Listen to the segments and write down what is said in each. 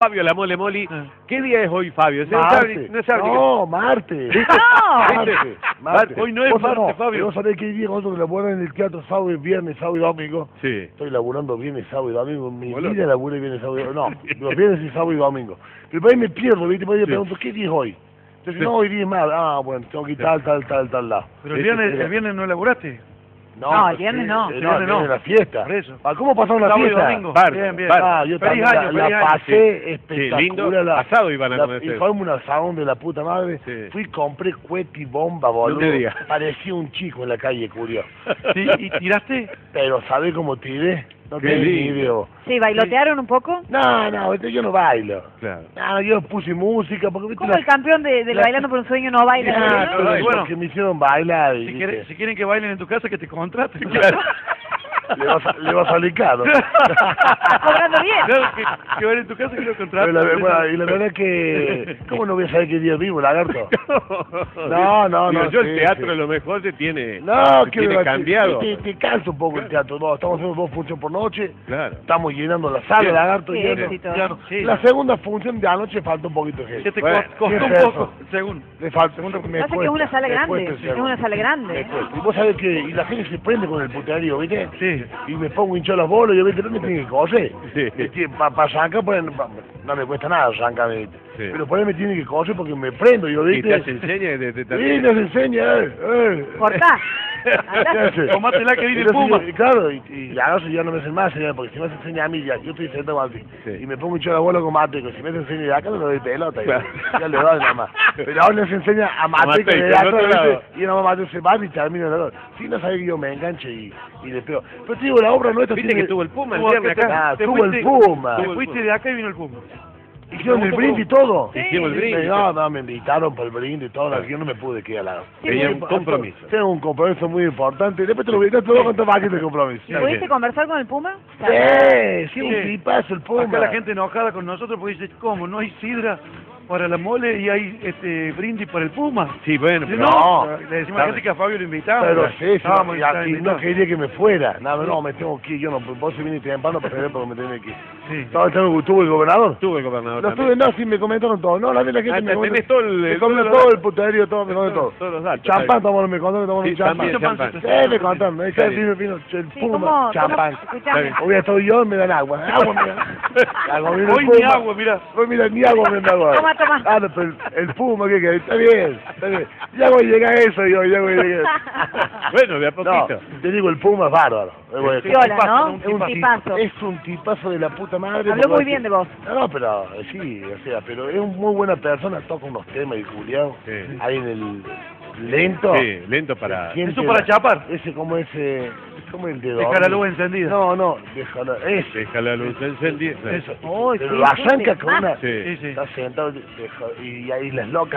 Fabio La Mole Moli. ¿Qué día es hoy, Fabio? Martes. No sabe No, martes. Martes. Martes. Hoy no es martes, Fabio. Vos sabés que hay días nosotros laburamos en el teatro sábado y viernes, sábado y domingo. Sí. Estoy laburando viernes, sábado y domingo. Mi Bueno. vida labura viernes, sábado y domingo. No, los viernes y sábado y domingo. Pero por ahí me pierdo, ¿viste? Por ahí me pregunto, ¿qué día es hoy? Entonces, no, hoy día es más. Ah, bueno, tengo que ir tal lado. Pero el viernes no elaboraste. No, el viernes no. El viernes no. La fiesta. Por eso. Ah, ¿cómo pasaron la Sábado y fiesta? domingo. Bien, Bien. Ah, yo Feliz también año, la feliz año. pasé espectacular. lindo. Asado iban a comer Y ustedes. fue un asadón de la puta madre. Sí. Fui, compré cohete y bomba, boludo. No me digas. Parecía un chico en la calle, curioso. Sí, ¿y tiraste? Pero ¿sabés cómo tiré? No Qué tenés ni lindo. idea. Sí, ¿bailotearon un poco? No, yo no bailo. Claro. No, yo puse música porque viste ¿Cómo el campeón del Bailando por un Sueño no baila? Ah, no, pero bueno. los que me hicieron bailar. y, Si quieren que bailen en tu casa, que te contraten. Claro. le va a salir caro. ¿Estás cobrando bien? Claro, que bailen en tu casa, que lo Pero contraten. bueno, y la verdad que... ¿Cómo no voy a saber qué día vivo, lagarto? No, Digo, yo sí, el teatro sí. lo mejor se tiene, No, se que tiene me- cambiado. Te cansa un poco el teatro. No, estamos haciendo 2 funciones por noche. Claro. Estamos llenando la sala, Bien. lagarto. Qué lleno. éxito. Ya no, sí. La segunda función de anoche falta un poquito de Que gente. te Bueno, costó un ¿qué es poco, eso? según. Le falta. Pasa que es una sala grande. Es una sala grande. Y vos sabés que y la gente se prende con el puterío, ¿viste? Sí. Y me pongo hinchado las bolas y yo, ¿viste? No me tiene que coser. Sí. Para arrancar, pues, no me cuesta nada arrancar, ¿viste? Sí. Pero por ahí me tiene que coser porque me prendo, yo, Y ¿viste? te hace enseña de Sí, nos enseña, Cortá. ¿Qué hace? Tomátela que viene el Entonces, Puma. Claro, y a veces ya no me hacen más, porque si me se enseña a mí, ya, yo estoy sentado así, Sí. y me pongo hinchado la bola con Mateco, si me se enseña de acá, no le doy pelota, Claro. ya le doy nada más. Pero ahora les enseña a Mateco Mateco, de del acá, otro lado. ¿viste? Y nada más Mateco se va y termina el dolor. Si no sabés que yo me enganche y le pego. Pero te digo, la obra nuestra Viste tiene... que tuvo el Puma el Tuvo viernes acá, acá. Ah, tuvo el Puma. Te fuiste de acá y vino el Puma. Hicieron el brindis y todo. Hicimos el brindis. No, me invitaron para el brindis y todo, yo no me pude quedar al lado. Tenía un compromiso. Tengo un compromiso muy importante. Después te lo voy a contar más que este compromiso. ¿Pudiste conversar con el Puma? Sí, un tipazo el Puma. Acá la gente enojada con nosotros porque dice, ¿cómo? ¿No hay sidra para la mole y hay brindis para el Puma? Sí, bueno, Si pero no, no, le decimos a la gente que a Fabio lo invitamos. Pero sí, Estábamos y aquí no invitados. quería que me fuera. No, me tengo que ir. Yo no, vos se viniste temprano para saber porque me tenía que ir. Sí. ¿Tuvo el gobernador? tuvo el gobernador Lo también. estuve, no, sí, me comentaron todo. No, la gente Ah, me comentó. tenés todo el... Me comentó todo el puterío, todo, me comentó todo. Todos los datos. Champán, me contó que tomamos Sí, un champán. también champán. Sí, me contaron. Me dijeron, Está vino el Sí, Puma, ¿cómo? champán. Escuchame. Hoy estoy yo, me dan agua. Agua me dan. Agua, vino el Hoy ni Puma. agua, mirá. Hoy mira, ni agua me dan agua. Toma. Ah, no, pero el Puma, ¿qué? Está bien. Ya voy a llegar a eso, ya voy a llegar. Bueno, de a No, poquito. te digo, el Puma es bárbaro. Viola, ¿no? Es Un tipazo. Es un tipazo de la puta madre. Habló porque- muy bien de vos. No, pero sí, o sea, pero es una muy buena persona, toca unos temas y Julián, Sí. ahí en el lento. Sí, lento para... Siente Eso para chapar. Ese como el de Dejar la luz encendida. No, déjala, ese. Deja la luz encendida. Eso. Uy, Pero sí, lo sí, arranca sí. con una... Sí. Sí. Está sentado y ahí las locas.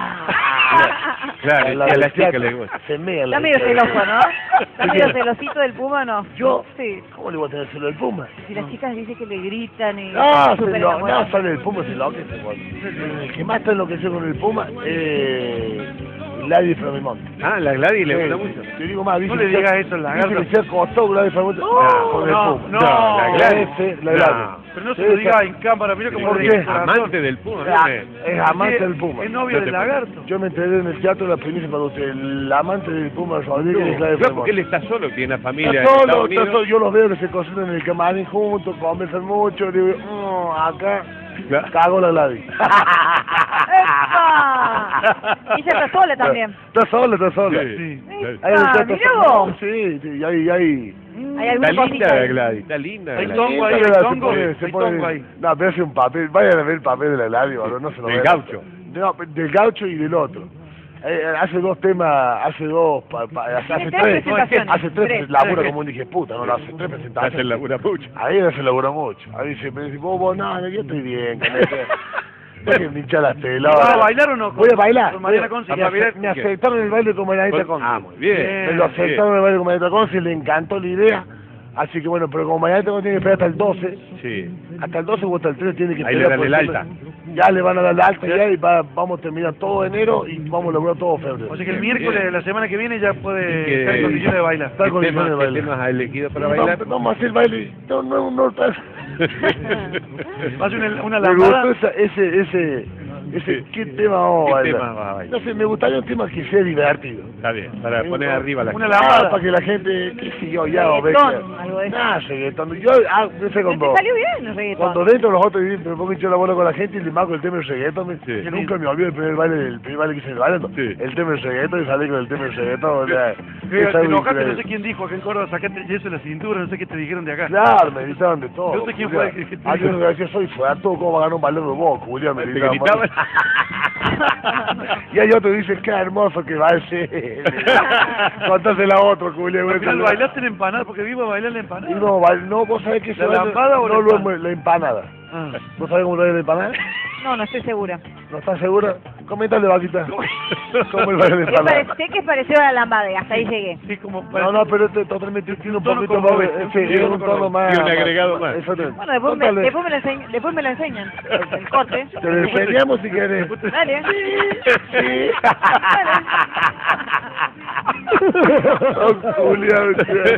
Claro, y a la chica le gusta. Se mea Está medio celoso, ¿no? Está medio celosito del Puma, ¿no? ¿Yo? Sí. ¿Cómo le voy a tener celo al Puma? Si las chicas dicen que le gritan y... No, súper no, enamoradas. sale el Puma, se enloquece. El que más está enloquecido con el Puma es Gladys Flamimonte. Ah, la Gladys le gusta mucho. Te digo más, No le digas eso al lagarto. Dice que se acostó Gladys Flamimonte con el no, Puma. no, la Gladys. La No. Gladys. Pero no se lo diga en cámara, mira cómo ¿Por le qué? dice el corazón. Amante del Puma. Ah, ¿no? es amante del Puma. Es novio del lagarto. Yo me enteré en el teatro de la primicia para usted, el amante del Puma Rodríguez es Gladys Claro, porque él Flamimonte. está solo, tiene una familia Está en solo, Estados está Unidos. solo, yo los veo que se cocinan en el camarín juntos, conversan mucho, digo, acá Claro. cago la Gladys. ¡Epa! Y ella está sola también. Está sola. Sí. Ahí en el teatro mirá está- vos. Sí, y ahí. ¿Hay alguna Está linda cosita la ahí? Gladys, está linda la Hay Gladys. tongo ahí, Sí, hay se tongo, pone- hay tongo ahí. No, pero hace un papel, vayan a ver el papel de la Gladys, boludo, no se lo Del vean. gaucho. No, del gaucho y del otro. Hace 2 temas, hace 2, hace Tiene 3, 3 presentaciones. hace 3, Tres. labura como un dije puta, no, hace 3 Hace presentaciones. labura mucho. Ahí no se labura mucho. Ahí siempre dice, vos, no, yo estoy bien con eso. Dejen de hinchar las pelotas. ¿Vas a bailar o no? Voy a bailar. Con Mariana Conce. Me aceptaron el baile con Marianita Conce. Ah, muy bien. Me lo aceptaron el baile con Marianita Conce, le encantó la idea. Así que bueno, pero como Marianita Conce tiene que esperar hasta el 12, Sí. hasta el 12 o hasta el 13 tiene que Ahí le esperar. dan el por alta. ejemplo. Ya le van a dar la alta ya y vamos a terminar todo enero y vamos a lograr todo febrero. O sea que el miércoles de la semana que viene ya puede que- estar en condiciones de bailar. Está en condiciones de ¿Qué bailar. temas has elegido para No, bailar? vamos a hacer baile. No. Va a ser una Me gustó lambada. ese ¿qué tema vamos a ¿Qué bailar? tema vas a bailar? No sé, me gustaría un tema que sea divertido. Está bien, para poner arriba la Una gente. lambada. Para que la gente, qué sé yo, ya o Reggaetón, algo de eso. reggaetón. Yo, no sé Pero te salió bien el reggaetón. cuando dentro los otros me pongo hincho la bola con la gente y le marco el tema del reggaetón, Sí. que nunca me olvido el primer baile que hice en el baile, Sí. el tema del reggaetón y salí con el tema del reggaetón, o sea, Te es algo enojaste, no increíble. sé quién dijo acá en Córdoba, sacate el yeso de la cintura, no sé qué te dijeron de acá. Claro, me gritaron de todo. No sé quién Julián. fue el que te Hay dijo. uno que decía, soy fuerte, ¿cómo va a ganar un balón de vos, Julián? Me ¿Te gritaban. gritaban? Y hay otro que dice, qué hermoso que va ese. Contásela a otro, Julián. Al final bailaste la empanada, porque vivo a bailar la Y empanada. no, vos sabés que ¿La lampada o la no lo empanada? la empanada. Ah. ¿Vos sabés cómo lo es la empanada? No, no estoy segura. ¿No estás segura? Coméntale, vaquita. ¿Cómo es la empanada? Sé que es parecido a la lambada, y hasta ahí llegué. Sí, como No, pero este totalmente tiene un tono poquito como más, este, sí, un un tono más. y un agregado más. Exactamente. Bueno, después Contale. después me lo enseñan, el corte. Te lo enseñamos si querés. Dale. Sí. Julián,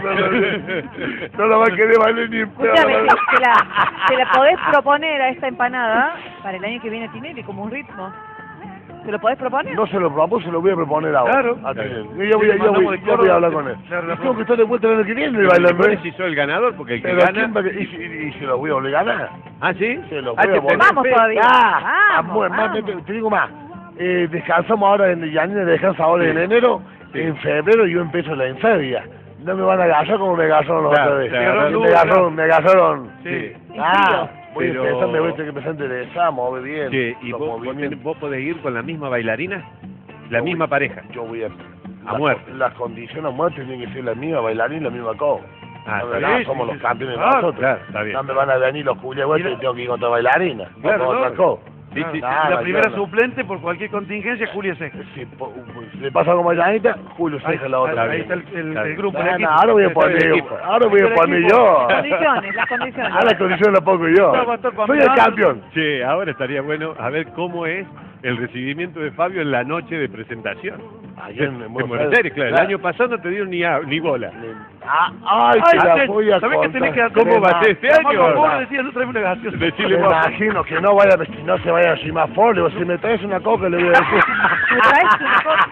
no la va a querer bailar ni en pedo. Escúchame, te la podés proponer a esta empanada para el año que viene, Tinelli, como un ritmo. ¿Te lo podés proponer? No se lo propuse, se lo voy a proponer ahora. Claro. A Tinelli. Sí, Yo voy a Córdoba, hablar con él. claro, la Tengo que estar de vuelta el año que viene y bailando. Bueno, si soy el ganador, porque el que Pero gana... ¿quién va a- y se lo voy a obligar a ganar. ¿Ah, sí? Se lo Ah, voy a te poner. Vamos tenés fe. todavía. Vamos, Más, vamos. te digo más. Descansamos ahora en Yanina, descansa ahora en enero. Sí. En febrero yo empiezo la enfermia. No me van a agarrar como me agarraron los Claro, otra vez. claro. Me agarraron. Sí. Voy Pero- a empezar, me voy a tener que empezar a enderezar, mover bien. Sí, ¿y los vos movimientos. vos podés ir con la misma bailarina? La Yo misma voy- pareja. Yo voy a... A muerte. Las condiciones a muerte tienen que ser la misma bailarina y la misma cosa. Ah, No, está no, bien. somos sí, los sí. campeones Claro, nosotros. claro, está bien. No me van a venir los culiagüetes y tengo que ir contra bailarina. Claro, No, no. otra cosa. Sí, sí. Ah, La no, primera no. suplente por cualquier contingencia, Julia Seca. Si le pasa como a Yanita, Julio Ahí, Ceja la otra. ahí está el grupo, el No, equipo. ahora voy a Está el poner, equipo. ahora voy a El poner equipo. yo. Las condiciones. A la condición la pongo yo. Va a estar Soy el Pamela. campeón. Che, ahora estaría bueno a ver cómo es el recibimiento de Fabio en la noche de presentación. Ayer En Buenos Aires, claro. El año pasado no te dieron ni bola. Ay, te la Ay, voy a ¿sabés que tenés que contar. hacer? ¿Cómo va a ser este Mamá, año? vos me decías, no traeme una gaseosa. Me Decirle vos. imagino que no vaya, que no se vaya a Simafor, le digo, si me traes una coca le voy a decir. ¿Me traes una cosa?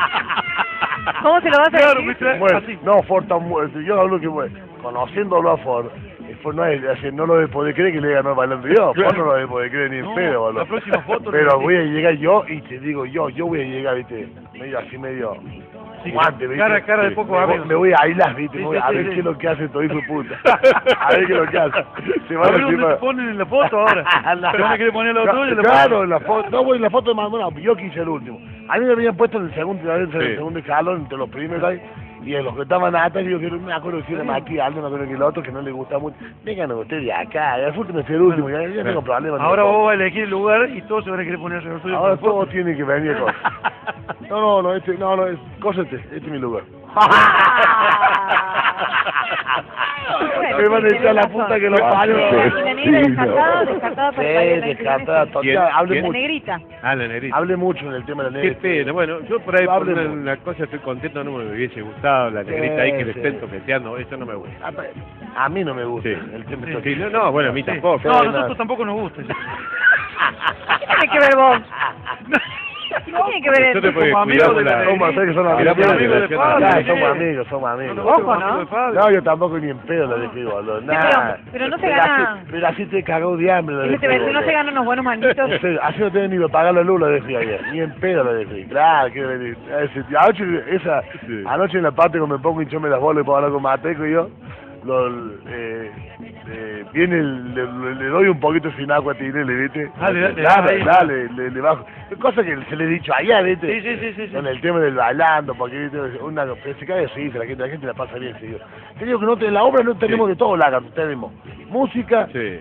¿Cómo se lo vas a Claro, decir? me traes Bueno, así. no, Ford está muerto. Yo hablo que, bueno, conociéndolo a Ford, Ford no, no lo debe poder creer que le ganó bailando yo. Ford no lo debe poder creer ni en No, pedo, boludo. la próxima foto Pero le- voy a llegar yo y te digo yo voy a llegar, viste, medio así, medio Sí, guante, viste. cara a cara de poco amigos. Me voy a aislar, viste, Sí, me voy sí, a sí, ver sí. qué es lo que hace todo hijo de puta. A ver qué es lo que hace. Se A va a ver dónde encima. te ponen en la foto ahora. ¿Te van a querer poner lo tuyo? Le Claro, ponen. en la foto, no, voy en la foto de Manuel, yo quise el último. A mí me habían puesto en el segundo escalón, entre los primeros ahí, y en los que estaban atrás, yo no me acuerdo si era Matías, Aldo, me acuerdo que el otro, que no le gusta mucho. Vengan ustedes de acá, el último es el último, ya tengo problemas. Ahora vos vas a elegir el lugar y todos se van a querer poner alrededor tuyo. Ahora por la todos foto. tienen que venir con. No, cósete, este es mi lugar. Bueno, Me van a sí, echar la tenés puta razón. que lo parió. Y la negra descartada para el baile del año que descartada, viene, total, hable ¿Quién? La mucho. negrita. Ah, la negrita. Hable mucho en el tema de la Qué negra. pena. Bueno, yo por ahí por Hable una, mucho. una cosa estoy contento, no me hubiese gustado la negrita ahí que le Sí. estén toqueteando, eso no me gusta. A mí no me gusta Sí. el tema Sí. de Sí, no, bueno, a mí Sí. tampoco. No, a Sí, nosotros no. tampoco nos gusta. ¿Qué tiene que ver vos? ¿Qué tiene que ver Nosotros eso? porque Como amigos cuidamos de la la... Somos así que son amigos. Miramos la Somos amigos de relación Fabio, de- Ya, sí. somos amigos. Ojo, ¿no? No, yo tampoco ni en pedo la dejé, boludo. Nada. pero no se gana- Pero así te cagó de hambre la Ese dejé, te- No boludo. se ganan unos buenos manitos. Así no tenés ni para pagar la luz la dejé ayer. Ni en pedo la dejé. Claro, que venir. Sí. Anoche en la parte cuando me pongo y hinchome las bolas y puedo hablar con Mateco y yo, viene, le doy un poquito sin agua a Tinelli, ¿viste? Dale, le bajo. Cosa que se le he dicho allá, ¿viste? Sí. Con el tema del bailando, porque ¿viste? Pero se cae de risa, la gente la pasa bien, seguido. Te digo que en la obra no tenemos de todo, tenemos música, Sí.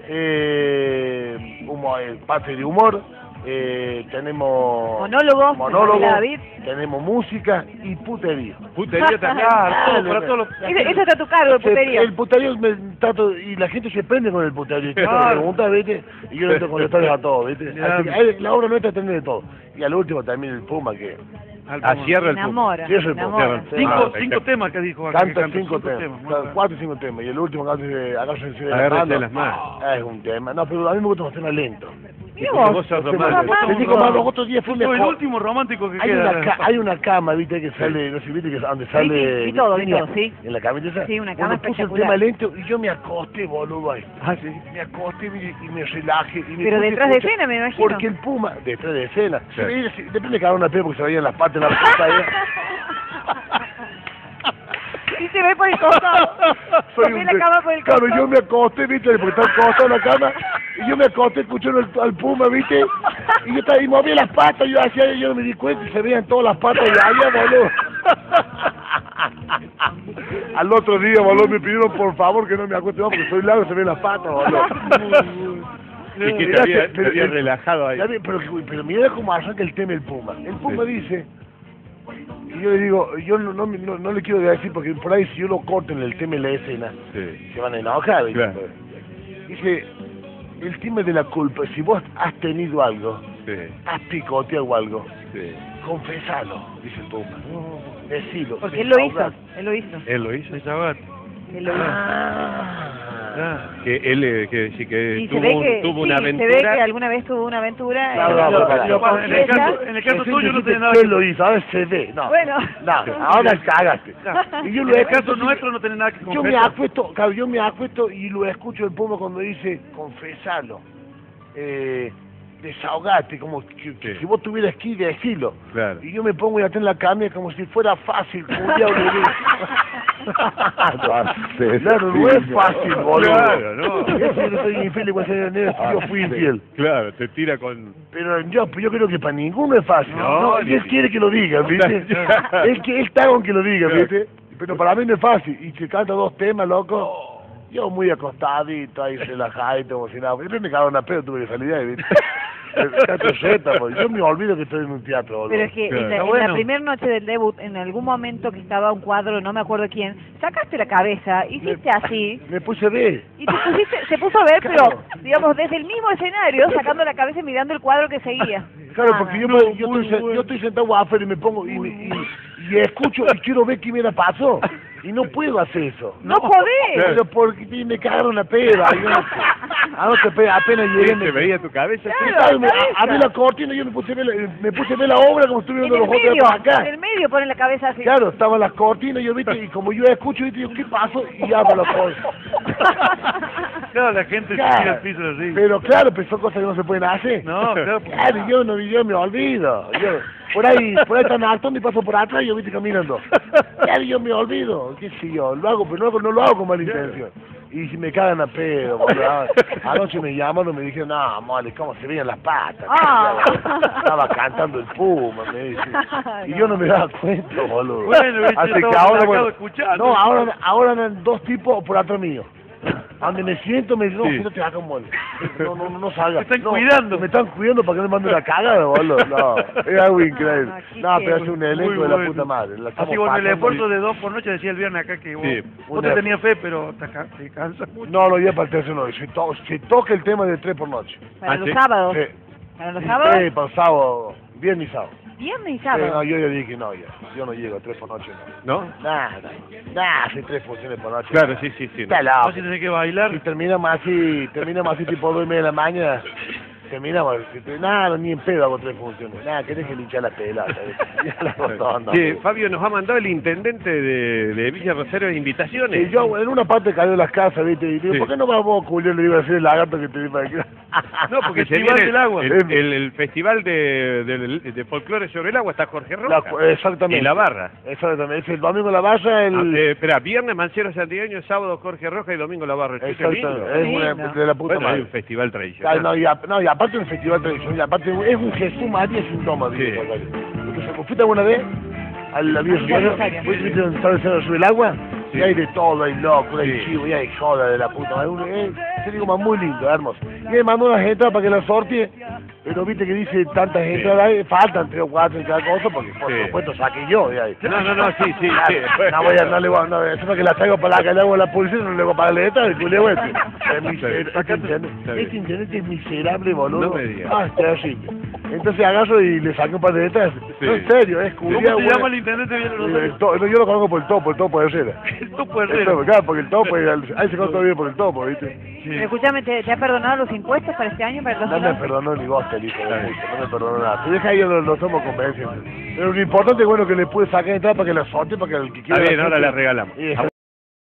parte de humor, tenemos Monólogos. monólogo, David. tenemos música y putería. Putería también. Claro, para todos los... Eso está a tu cargo, el puterío. El puterío y la gente se prende con el puterío. Te pregunta, ¿viste? Y yo le tengo que contestar a todo, ¿viste? Así que la obra nuestra tiene de todo. Y al último también el Puma que... Cierra el Puma. Enamora. Cierra el enamora. Puma. Cinco temas que dijo acá. Canta que 5 temas, muy bien. 4 o 5 temas. Y el último que hace Agárrense de las Agárrense de manos. las manos. Es un tema. No, pero a mí me gusta los temas lentos. Mira Porque vos. vos sos Te romántico. digo más, los otros días fue Fue el mejor. último romántico que Hay queda. hay una cama, viste, que sale, no sé, viste, que donde sale... vi todo, Virginia, sí. En la camita esa. Sí, una cama Bueno, puse el espectacular. tema lento y yo me acosté, boludo, ahí. Ah, sí. Me acosté y me relajé. Y me Pero puse detrás de escucha- escena, me imagino. Porque el Puma, detrás de escena. Sí. Se veía, depende de cada una pena porque se veían las patas de la puta ahí. Y se ve por el costado. Se ve la cama por el Claro, costado. yo me acosté, viste, porque estaba acostado en la cama, y yo me acosté escuchando al Puma, viste, y yo estaba, y movía las patas, yo no me di cuenta, y se veían todas las patas de allá, boludo. Al otro día, boludo, me pidieron por favor que no me acueste más, porque soy largo, se ven las patas, boludo. Y que Mirá te había relajado ahí. ya ve, pero mira cómo arranca el tema el Puma. El Puma dice, y yo le digo, yo no le quiero decir porque por ahí si yo lo corto en el tema de la escena, Sí. se van a enojar. ¿viste? Claro. Dice, el tema de la culpa, si vos has tenido algo, Sí. has picoteado algo, Sí. confesalo, dice el Puma. Decilo. Porque él lo hizo. desahogate. Él lo hizo. Él lo hizo. Desahogate. Él lo hizo. Que él, que sí, que Y se ve que, tuvo una sí, se ve aventura. que alguna vez tuvo una aventura. Claro, lo- claro, lo claro. En el confiesa. caso, en el caso Ese tuyo no dice tiene que nada que él lo hizo, ahora se ve. No, Bueno. no, ahora cagaste. Y yo En lo el caso escucho, nuestro no tiene nada que yo me confesar. acuesto, claro, yo me acuesto y lo escucho el Puma cuando dice, confesalo, desahogate, como que Sí. si vos tuvieras que ir, decilo. Claro. Y yo me pongo y atrás en la cama como si fuera fácil, como ya Claro, no es fácil, boludo. Claro, no. Yo soy infiel igual que yo fui infiel. Claro, te tira con... Pero yo creo que para ninguno es fácil. No, y él ni- quiere que lo diga, ¿viste? él está con que lo diga, Claro. ¿viste? Pero para mí no es fácil. Y se canta 2 temas, loco. Yo muy acostadito, ahí relajadito, como si nada. Después me cagaron a pedo, tuve que salir de ahí, ¿viste? Teatro Z, pues. Yo me olvido que estoy en un teatro, boludo. Pero es que Claro. en la, Está en la bueno. primera noche del debut, en algún momento que estaba un cuadro, no me acuerdo quién, sacaste la cabeza, hiciste así, Me puse B. y se puso a ver, Claro. pero, digamos, desde el mismo escenario, sacando la cabeza y mirando el cuadro que seguía. Claro, Nada. porque yo, muy yo bueno. estoy sentado afuera y me pongo y escucho y quiero ver qué me pasó. Y no puedo hacer eso. ¡No jodés! Pero porque me cagaron la pera. Anoche apenas llegué. ¿Se veía tu cabeza? Claro. Claro, cabeza. abrí la cortina y yo me puse a ver la obra como estuve En viendo el los otros medio, para acá. en el medio ponen la cabeza así. Claro, estaban las cortinas, yo viste, y como yo escucho, viste, yo, ¿qué pasó? Y abro la cortina. Claro, la gente se tira al piso así. Pero claro, pues son cosas que no se pueden hacer. No, claro. porque- Claro, yo me olvido. Por ahí están actuando y paso por atrás y yo viste caminando. Claro, yo me olvido. ¿Qué sé yo? Lo hago, pero no lo hago con mala intención. Y si me cagan a pedo, boludo. Anoche me llamaron y me dijeron, no, mole, ¿cómo se veían las patas? Ah. Estaba cantando el Puma, me dice. Y yo no me daba cuenta, boludo. Bueno, viste, Así que estaba ahora, relajado bueno, escuchando. no, ahora andan 2 tipos por atrás mío. Donde me siento, me dicen, no, Sí. siéntate acá, mole. No salgas. Te están No, cuidando. Me están cuidando para que no me mande la cagada, boludo. No, es algo increíble. No, No, pero es un elenco Muy de la bueno. puta madre. La estamos Así con el pasando esfuerzo bien. de 2 por noche, decía el viernes acá que vos, Sí, vos te una- tenías fe, pero te cansas mucho. No, ya para el tercero no. Se toca el tema de 3 por noche. Para Ah, los ¿sí? sábados. Sí. Para los sábados, Sí, para el sábado, viernes y sábado. viernes y Sí, sábado. no, yo ya dije no, ya. Yo no llego a 3 por noche. No. ¿No? Nada, hace 3 funciones por noche. Claro, sí, sí, sí. Está no. loco. Vos si tenés que bailar. Si terminamos así tipo 2:30 de la mañana, terminamos, nada, ni en pedo hago 3 funciones. Nada, querés que linchar las pelotas. Ya la rotonda. Sí, Fabio nos ha mandado el intendente de Villa Rosario invitaciones. Y yo en una parte cayó las casas, ¿viste? Y digo, Sí. ¿por qué no vamos, Julio? Le iba a decir el lagarto que te di para acá. No, porque se Festival viene del agua. el festival de folclore sobre el agua, está Jorge Roca. Exactamente. Y la barra. Exactamente. Es el domingo la barra, Espera, viernes Mancero Santigueño, sábado Jorge Roja y domingo la barra. Esto es lindo. Exactamente. Es lindo. de la puta Bueno, hay madre. un festival tradicional. Ah, no, y aparte un festival tradicional, y aparte es un Jesús María sin toma, Sí. digo, ¿fuiste alguna vez al la Villa Rosario. Rosario? ¿Fuiste donde está el cerro sobre el agua? Sí. Y hay de todo, hay loco, hay Sí. chivo, y hay joda de la puta madre. Se digo, más muy lindo, hermoso. Y me mandó una gente para que la sortie Pero viste que dice tantas entradas ahí, faltan 3 o 4 en cada cosa, porque por supuesto saqué yo de ahí. No, sí, sí. No voy a, no le voy a, no, eso es que la traigo para acá, le hago la publicidad, no le hago para la letra, el culeo este. Este internet es miserable, boludo. No me digas. Ah, es terrible. Entonces agarro y le saco un par de letras. Sí. No, en serio, es ¿Cómo culiao, se llama el internet de Villa Rosario? no, yo lo conozco por el topo de Herrera. El topo El Herrera. topo, claro, porque el topo, ahí se conoce bien por el topo, ¿viste? Pero escúchame, ¿te ha perdonado los impuestos para este año, para el No me 2011? perdonó ni vos, el hijo de puta, no me perdonó nada. Si deja ahí, lo somos convenciendo. Pero lo importante es bueno que le pude sacar entrada para que la sorte, para que el que quiera... Está bien, ahora la regalamos.